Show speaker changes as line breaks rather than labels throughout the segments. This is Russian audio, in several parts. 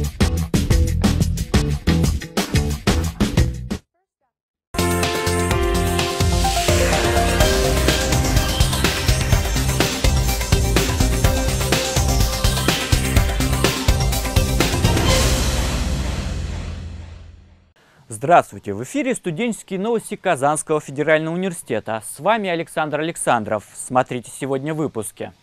Здравствуйте! В эфире студенческие новости Казанского федерального университета. С вами Александр Александров. Смотрите сегодня в выпуске.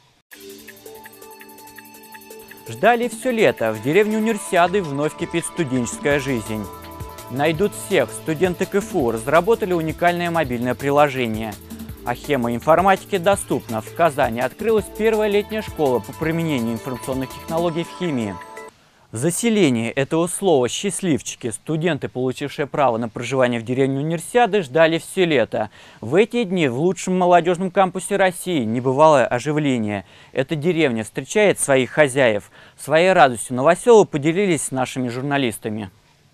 Ждали все лето. В деревне Универсиады вновь кипит студенческая жизнь. Найдут всех. Студенты КФУ разработали уникальное мобильное приложение. А хема информатики доступна. В Казани открылась первая летняя школа по применению информационных технологий в химии. Заселение этого слова «счастливчики» студенты, получившие право на проживание в деревне Универсиады, ждали все лето. В эти дни в лучшем молодежном кампусе России небывалое оживление. Эта деревня встречает своих хозяев. Своей радостью новоселы поделились с нашими журналистами.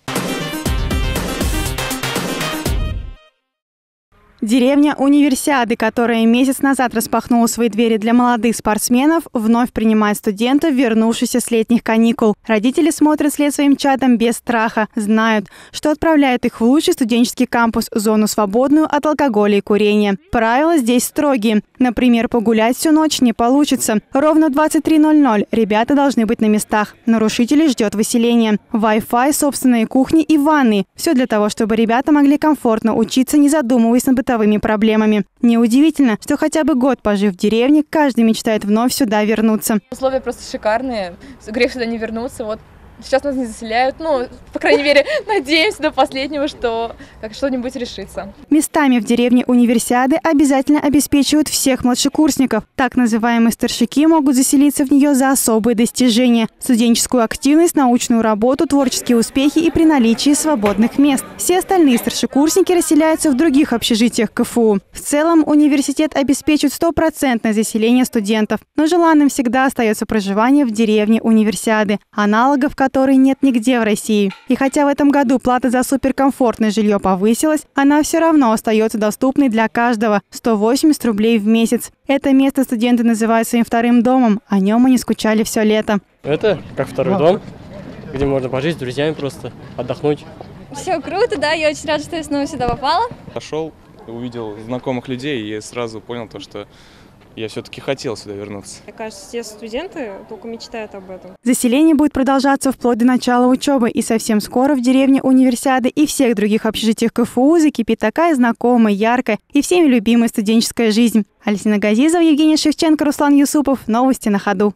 Деревня Универсиады, которая месяц назад распахнула свои двери для молодых спортсменов, вновь принимает студентов, вернувшихся с летних каникул. Родители смотрят вслед своим чадам без страха, знают, что отправляют их в лучший студенческий кампус, зону свободную от алкоголя и курения. Правила здесь строгие. Например, погулять всю ночь не получится. Ровно в 23:00 ребята должны быть на местах. Нарушителей ждет выселение. Wi-Fi, собственные кухни и ванны. Все для того, чтобы ребята могли комфортно учиться, не задумываясь над бытовыми проблемами. Неудивительно, что хотя бы год пожив в деревне, каждый мечтает вновь сюда вернуться.
Условия просто шикарные. Грех сюда не вернуться. Вот сейчас нас не заселяют. Ну, по крайней мере, надеемся до последнего, что что-нибудь решится.
Местами в деревне Универсиады обязательно обеспечивают всех младшекурсников. Так называемые старшики могут заселиться в нее за особые достижения: студенческую активность, научную работу, творческие успехи и при наличии свободных мест. Все остальные старшекурсники расселяются в других общежитиях КФУ. В целом университет обеспечивает 100% заселение студентов. Но желанным всегда остается проживание в деревне Универсиады, аналогов которой нет нигде в России. И хотя в этом году плата за суперкомфортное жилье повысилась, она все равно остается доступной для каждого – 180 рублей в месяц. Это место студенты называют своим вторым домом. О нем они скучали все лето.
Это как второй дом, где можно пожить с друзьями, просто отдохнуть.
Все круто, да, я очень рада, что я снова сюда попала.
Пошел, увидел знакомых людей и сразу понял то, что я все-таки хотел сюда вернуться.
Мне кажется, все студенты только мечтают об этом.
Заселение будет продолжаться вплоть до начала учебы. И совсем скоро в деревне Универсиады и всех других общежитиях КФУ закипит такая знакомая, яркая и всеми любимая студенческая жизнь. Альсина Газизова, Евгений Шевченко, Руслан Юсупов. Новости на ходу.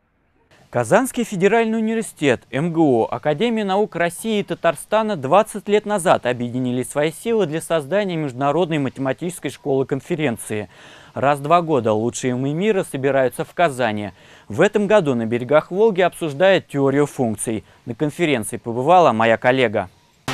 Казанский федеральный университет, МГУ, Академия наук России и Татарстана 20 лет назад объединили свои силы для создания международной математической школы-конференции. Раз в 2 года лучшие умы мира собираются в Казани. В этом году на берегах Волги обсуждают теорию функций. На конференции побывала моя коллега.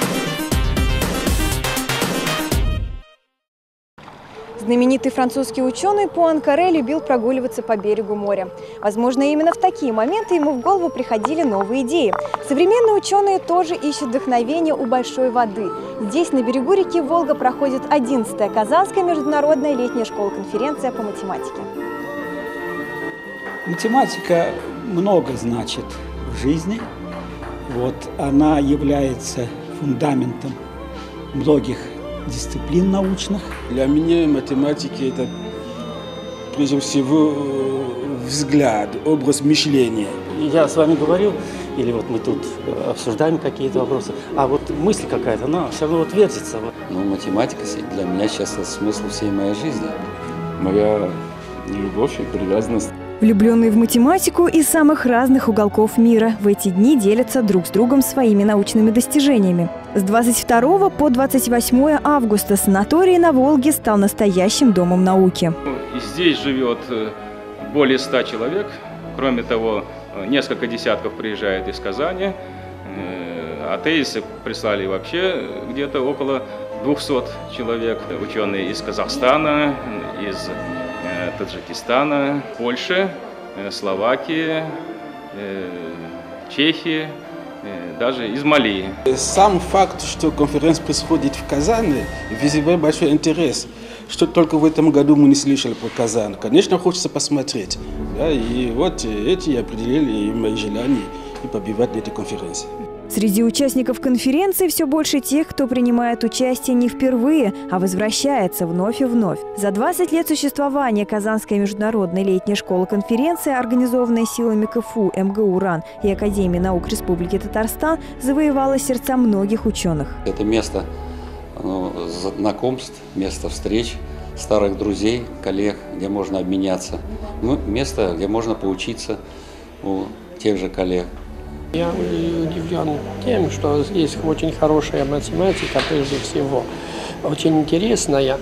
Знаменитый французский ученый Пуанкаре любил прогуливаться по берегу моря. Возможно, именно в такие моменты ему в голову приходили новые идеи. Современные ученые тоже ищут вдохновение у большой воды. Здесь, на берегу реки Волга, проходит 11-я Казанская международная летняя школа-конференция по математике.
Математика много значит в жизни. Она является фундаментом многих дисциплин научных.
Для меня математика – это прежде всего взгляд, образ мышления.
Я с вами говорил, или мы тут обсуждаем какие-то вопросы, а мысль какая-то, она все равно вертится.
Математика для меня сейчас смысл всей моей жизни.
Моя любовь и привязанность.
Влюбленные в математику из самых разных уголков мира в эти дни делятся друг с другом своими научными достижениями. С 22 по 28 августа санаторий на Волге стал настоящим домом науки.
Здесь живет более 100 человек. Кроме того, несколько десятков приезжает из Казани. А тезисы прислали вообще где-то около 200 человек. Ученые из Казахстана, из Таджикистана, Польши, Словакии, Чехии, даже из Мали.
Сам факт, что конференция происходит в Казани, вызывает большой интерес. Что только в этом году мы не слышали про Казань. Конечно, хочется посмотреть. Да, и эти определили мои желания и побивать эти конференции.
Среди участников конференции все больше тех, кто принимает участие не впервые, а возвращается вновь и вновь. За 20 лет существования Казанская международная летняя школа-конференция, организованная силами КФУ, МГУ, РАН и Академии наук Республики Татарстан, завоевала сердца многих ученых.
Это место знакомств, место встреч, старых друзей, коллег, где можно обменяться. Место, где можно поучиться у тех же коллег.
Я удивлен тем, что здесь очень хорошая математика, прежде всего, очень интересная,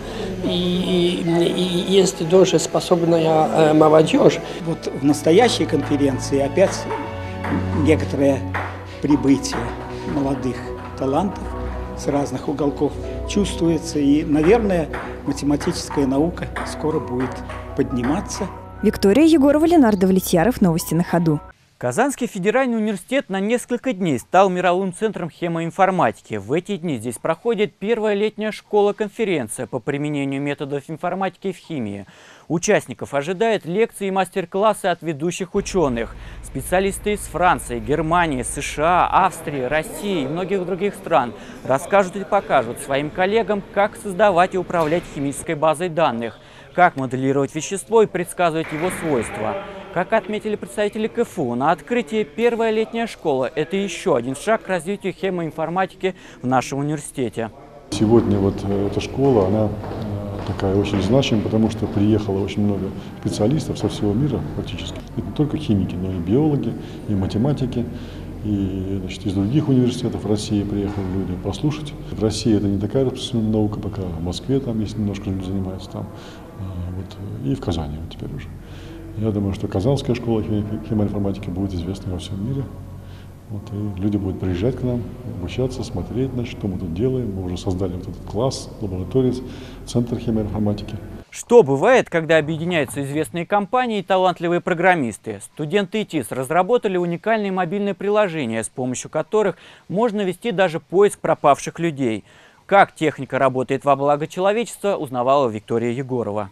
и есть тоже способная молодежь.
Вот в настоящей конференции опять некоторое прибытие молодых талантов с разных уголков чувствуется, и, наверное, математическая наука скоро будет подниматься.
Виктория Егорова, Ленардо Влетьяров. Новости на ходу.
Казанский федеральный университет на несколько дней стал мировым центром хемоинформатики. В эти дни здесь проходит первая летняя школа-конференция по применению методов информатики в химии. Участников ожидают лекции и мастер-классы от ведущих ученых. Специалисты из Франции, Германии, США, Австрии, России и многих других стран расскажут и покажут своим коллегам, как создавать и управлять химической базой данных, как моделировать вещество и предсказывать его свойства. Как отметили представители КФУ, на открытии первая летняя школа – это еще один шаг к развитию хемоинформатики в нашем университете.
Сегодня вот эта школа, она такая очень значимая, потому что приехало очень много специалистов со всего мира практически. Это не только химики, но и биологи, и математики, и из других университетов России приехали люди послушать. В России это не такая распространенная наука, пока в Москве там есть немножко люди занимаются там, и в Казани вот теперь уже. Я думаю, что Казанская школа хемоинформатики будет известна во всем мире. И люди будут приезжать к нам, обучаться, смотреть, что мы тут делаем. Мы уже создали вот этот класс, лабораторию, центр хемоинформатики.
Что бывает, когда объединяются известные компании и талантливые программисты? Студенты ИТИС разработали уникальные мобильные приложения, с помощью которых можно вести даже поиск пропавших людей. Как техника работает во благо человечества, узнавала Виктория Егорова.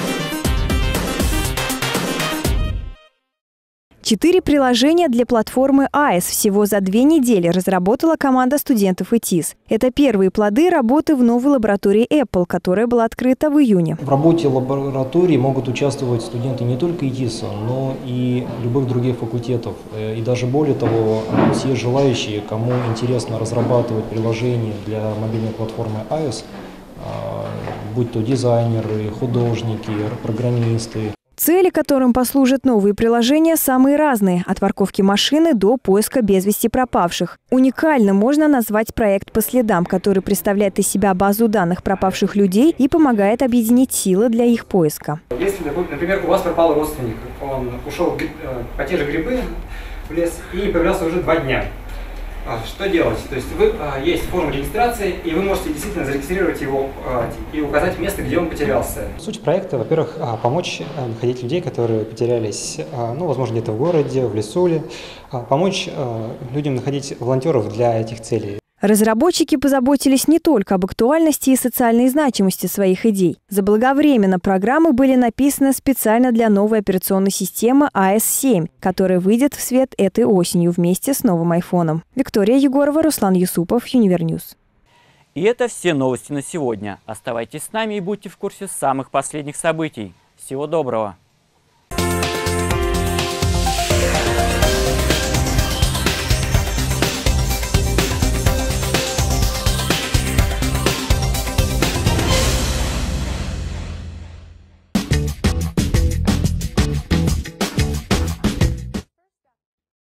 4 приложения для платформы АЭС всего за 2 недели разработала команда студентов ИТИС. Это первые плоды работы в новой лаборатории Apple, которая была открыта в июне.
В работе лаборатории могут участвовать студенты не только ИТИСа, но и любых других факультетов. И даже более того, все желающие, кому интересно разрабатывать приложения для мобильной платформы АЭС, будь то дизайнеры, художники, программисты.
Цели, которым послужат новые приложения, самые разные – от парковки машины до поиска без вести пропавших. Уникальным можно назвать проект «По следам», который представляет из себя базу данных пропавших людей и помогает объединить силы для их поиска.
Если, например, у вас пропал родственник, он ушел по те же грибы в лес и не появлялся уже 2 дня. Что делать? То есть есть форма регистрации, и вы можете действительно зарегистрировать его и указать место, где он потерялся.
Суть проекта, во-первых, помочь находить людей, которые потерялись, возможно, где-то в городе, в лесу, помочь людям находить волонтеров для этих целей.
Разработчики позаботились не только об актуальности и социальной значимости своих идей. Заблаговременно программы были написаны специально для новой операционной системы АЭС-7, которая выйдет в свет этой осенью вместе с новым айфоном. Виктория Егорова, Руслан Юсупов, Универньюз.
И это все новости на сегодня. Оставайтесь с нами и будьте в курсе самых последних событий. Всего доброго!